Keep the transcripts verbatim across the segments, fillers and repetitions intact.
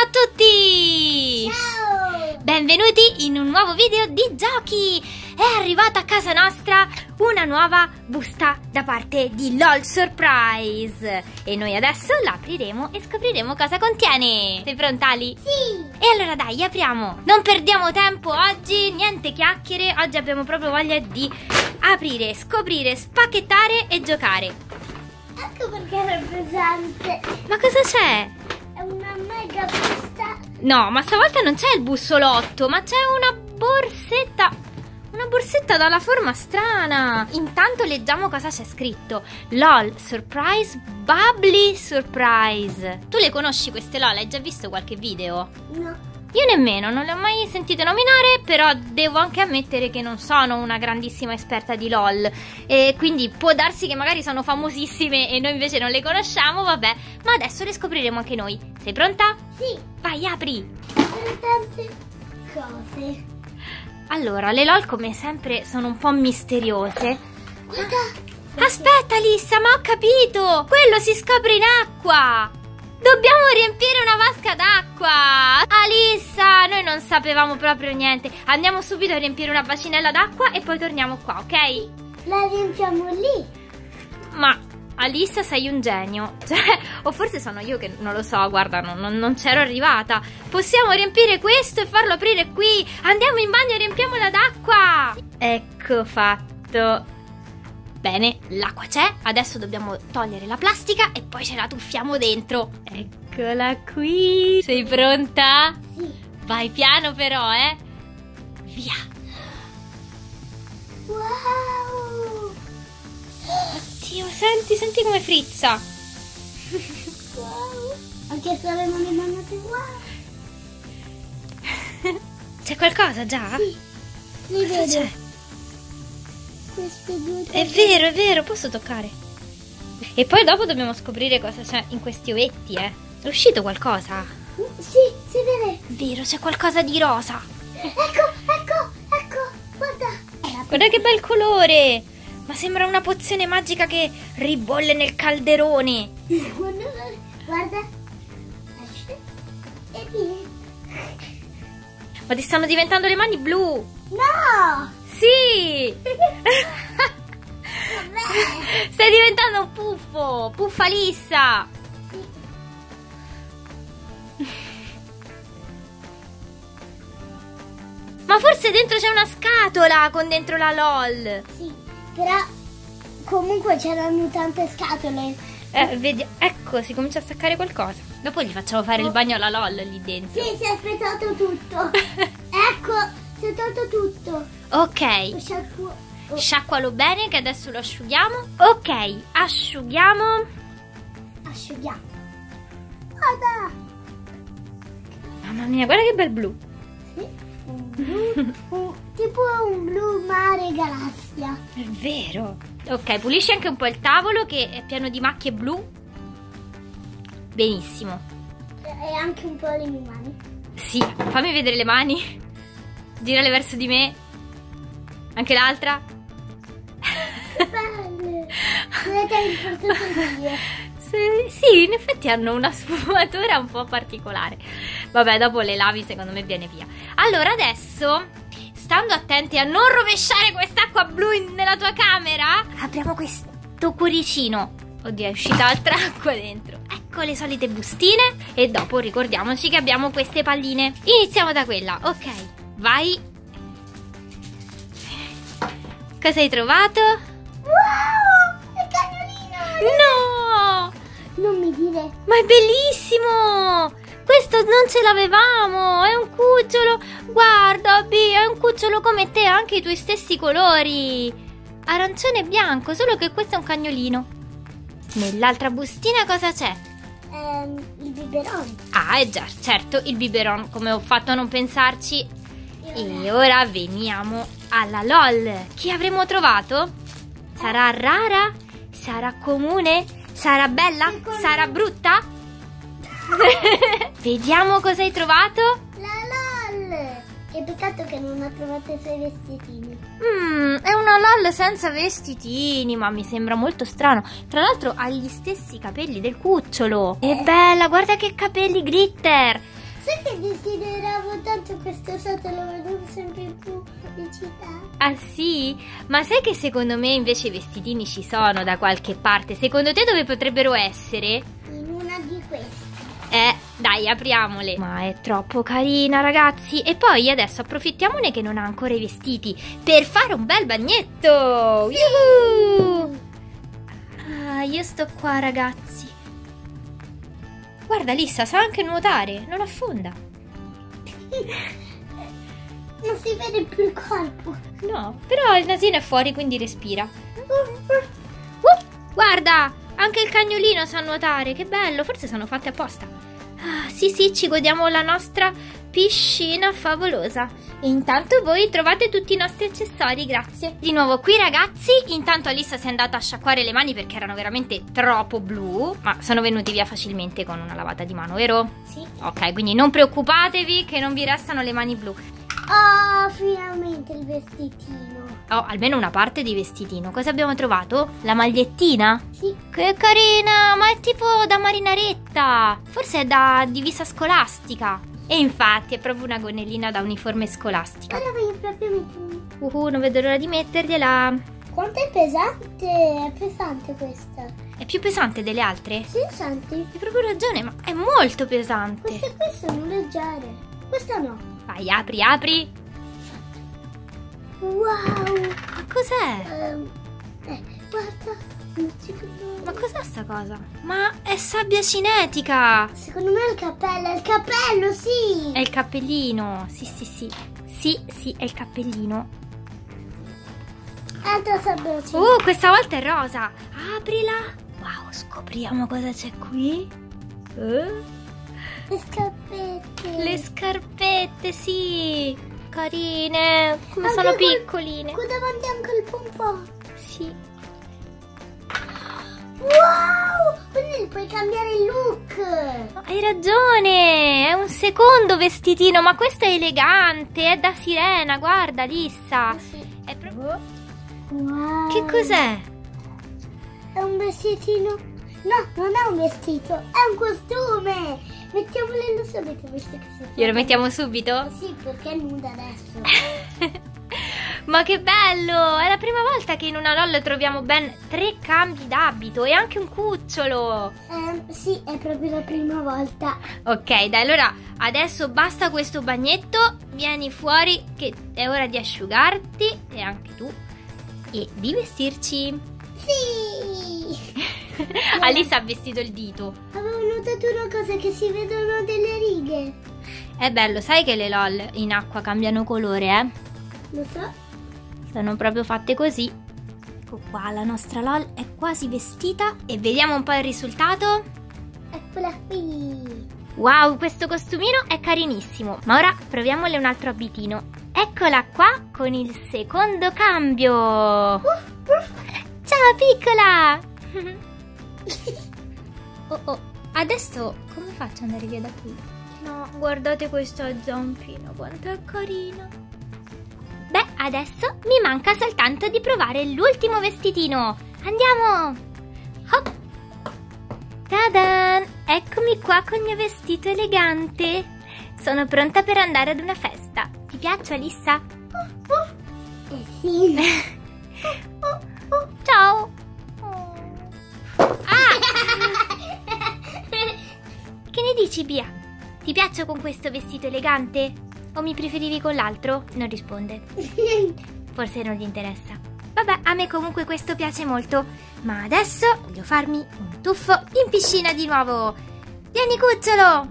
Ciao a tutti! Ciao! Benvenuti in un nuovo video di giochi! È arrivata a casa nostra una nuova busta da parte di LOL Surprise e noi adesso la apriremo e scopriremo cosa contiene. Sei pronta, Ali? Sì! E allora dai, apriamo! Non perdiamo tempo oggi, niente chiacchiere, oggi abbiamo proprio voglia di aprire, scoprire, spacchettare e giocare. Ecco perché era pesante. Ma cosa c'è? È una mega busta. No, ma stavolta non c'è il bussolotto, ma c'è una borsetta. Una borsetta dalla forma strana. Intanto leggiamo cosa c'è scritto. LOL Surprise Bubbly Surprise. Tu le conosci queste LOL? Hai già visto qualche video? No. Io nemmeno, non le ho mai sentite nominare, però devo anche ammettere che non sono una grandissima esperta di LOL e quindi può darsi che magari sono famosissime e noi invece non le conosciamo, vabbè, ma adesso le scopriremo anche noi. Sei pronta? Sì. Vai, apri! Sono tante cose. Allora, le LOL come sempre sono un po' misteriose. Guarda. Aspetta, Lissa, ma ho capito! Quello si scopre in acqua! Dobbiamo riempire una vasca d'acqua! Alissa, noi non sapevamo proprio niente. Andiamo subito a riempire una bacinella d'acqua e poi torniamo qua, ok? La riempiamo lì. Ma Alissa sei un genio. Cioè, o forse sono io che non lo so, guarda, non, non, non c'ero arrivata. Possiamo riempire questo e farlo aprire qui. Andiamo in bagno e riempiamola d'acqua. Ecco fatto. Bene, l'acqua c'è, adesso dobbiamo togliere la plastica e poi ce la tuffiamo dentro. Eccola qui. Sei pronta? Sì. Vai piano però, eh. Via. Wow. Oddio, senti, senti come frizza. Wow. Anche se avevamo le mani wow. C'è qualcosa già? Sì. Li Cosa vedo. c'è? Queste due È vero, è vero, posso toccare. E poi dopo dobbiamo scoprire cosa c'è in questi ovetti, eh. È uscito qualcosa? Sì, si vede. È vero, c'è qualcosa di rosa. Ecco, ecco, ecco. Guarda. Guarda che bel colore. Ma sembra una pozione magica che ribolle nel calderone. Guarda. Guarda. Esce. E via. Ma ti stanno diventando le mani blu. No. Sì. Vabbè. Stai diventando un puffo. Puffa Lissa. Ma forse dentro c'è una scatola con dentro la LOL. Sì, però comunque c'erano tante scatole. Eh, vedi, ecco, si comincia a staccare qualcosa. Dopo gli facciamo fare il bagno alla LOL lì dentro. Sì, si è aspettato tutto. Ecco, si è tolto tutto. Ok, Sciacquo- oh. sciacqualo bene che adesso lo asciughiamo. Ok, asciughiamo. Asciughiamo. Guarda. Mamma mia, guarda che bel blu. Sì, un blu, un- tipo un blu mare galassia. È vero. Ok, pulisci anche un po' il tavolo che è pieno di macchie blu. Benissimo. E anche un po' le mie mani. Sì, fammi vedere le mani. Girale verso di me. Anche l'altra. Belle. Le tengo portate via. Sì, sì, in effetti hanno una sfumatura un po' particolare. Vabbè, dopo le lavi, secondo me viene via. Allora, adesso, stando attenti a non rovesciare quest'acqua blu in- nella tua camera, apriamo questo cuoricino. Oddio, è uscita altra acqua dentro. Ecco le solite bustine. E dopo ricordiamoci che abbiamo queste palline. Iniziamo da quella, ok. Vai. Cosa hai trovato? Wow, il cagnolino. No! Non mi dire. Ma è bellissimo! Questo non ce l'avevamo! È un cucciolo! Guarda, Bi, è un cucciolo come te, ha anche i tuoi stessi colori! Arancione e bianco, solo che questo è un cagnolino. Nell'altra bustina cosa c'è? Ehm, il biberon. Ah, è già, certo, il biberon, come ho fatto a non pensarci. E ora veniamo alla LOL. Chi avremo trovato? Sarà rara? Sarà comune? Sarà bella? Secondo Sarà me- brutta? Vediamo cosa hai trovato. La LOL. Che peccato che non ha trovato i suoi vestitini. Mmm, è una LOL senza vestitini, ma mi sembra molto strano. Tra l'altro ha gli stessi capelli del cucciolo. È bella, guarda che capelli glitter. Sai che desideravo tanto questo sotto, lo vedevo sempre in pubblicità. Ah sì? Ma sai che secondo me invece i vestitini ci sono da qualche parte? Secondo te dove potrebbero essere? In una di queste. Eh, dai, apriamole. Ma è troppo carina, ragazzi. E poi adesso approfittiamone che non ha ancora i vestiti per fare un bel bagnetto. Sì. Yuhu! Ah, io sto qua, ragazzi. Guarda, Lissa, sa anche nuotare, non affonda. Non si vede più il corpo. No, però il nasino è fuori, quindi respira. Uh, guarda, anche il cagnolino sa nuotare, che bello, forse sono fatte apposta. Ah, sì, sì, ci godiamo la nostra piscina favolosa. E intanto voi trovate tutti i nostri accessori, grazie. Di nuovo qui, ragazzi. Intanto Alissa si è andata a sciacquare le mani perché erano veramente troppo blu, ma sono venuti via facilmente con una lavata di mano, vero? Sì. Ok, quindi non preoccupatevi che non vi restano le mani blu. Oh, finalmente il vestitino. Oh, almeno una parte di vestitino. Cosa abbiamo trovato? La magliettina? Sì. Che carina, ma è tipo da marinaretta. Forse è da divisa scolastica. E infatti è proprio una gonnellina da uniforme scolastica. Allora voglio proprio mettere. Uh, non vedo l'ora di mettergliela. Quanto è pesante? È pesante questa. È più pesante delle altre? Sì, senti. Hai proprio ragione, ma è molto pesante. Queste qui sono leggere. Questa no. Vai, apri, apri. Wow. Ma cos'è? Um, eh, guarda. Non ci vedo. Ma cos'è sta cosa? Ma è sabbia cinetica. Secondo me è il cappello. È il cappello, sì. È il cappellino. Sì, sì, sì. Sì, sì, è il cappellino. Altra sabbia cinetica. Uh, questa volta è rosa. Aprila. Wow, scopriamo cosa c'è qui. Uh. Le scarpette. Le scarpette, sì. Carine. Come Anche sono quel- piccoline. Qui davanti anche il pompon. Sì. Wow! Quindi puoi cambiare il look. Hai ragione. È un secondo vestitino, ma questo è elegante. È da sirena, guarda, Lissa. Sì. È proprio... Wow. Che cos'è? È un vestitino. No, non è un vestito, è un costume. Mettiamolo in subito, visto che si Glielo mettiamo subito? Sì, perché è nuda adesso. Ma che bello! È la prima volta che in una LOL troviamo ben tre cambi d'abito e anche un cucciolo. Eh, sì, è proprio la prima volta. Ok, dai, allora adesso basta questo bagnetto. Vieni fuori che è ora di asciugarti, e anche tu, e di vestirci. Sì! Alissa ha vestito il dito. Avevo notato una cosa, che si vedono delle righe. È bello, sai che le LOL in acqua cambiano colore, eh? Lo so. Sono proprio fatte così. Ecco qua, la nostra LOL è quasi vestita e vediamo un po' il risultato. Eccola qui. Wow, questo costumino è carinissimo, ma ora proviamole un altro abitino. Eccola qua con il secondo cambio. Ciao piccola! Oh oh, adesso come faccio ad andare via da qui? No, guardate questa zampina, quanto è carina. Beh, adesso mi manca soltanto di provare l'ultimo vestitino. Andiamo! Hop! Tadan! Eccomi qua con il mio vestito elegante. Sono pronta per andare ad una festa. Ti piace, Alissa? Eh sì. Ciao! Ah! Che ne dici, Bia? Ti piaccio con questo vestito elegante? O mi preferivi con l'altro? Non risponde. Forse non gli interessa. Vabbè, a me comunque questo piace molto. Ma adesso voglio farmi un tuffo in piscina di nuovo. Vieni, cucciolo!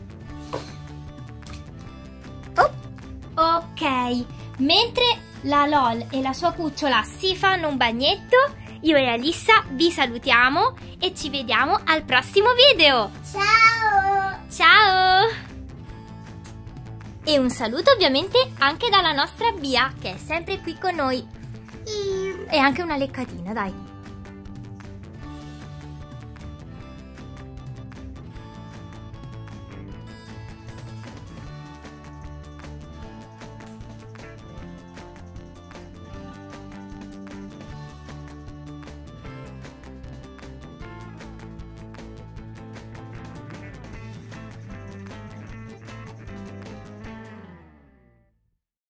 Oh. Ok, mentre la LOL e la sua cucciola si fanno un bagnetto, io e Alissa vi salutiamo e ci vediamo al prossimo video. Ciao! Ciao! E un saluto ovviamente anche dalla nostra Bia, che è sempre qui con noi. E anche una leccatina, dai.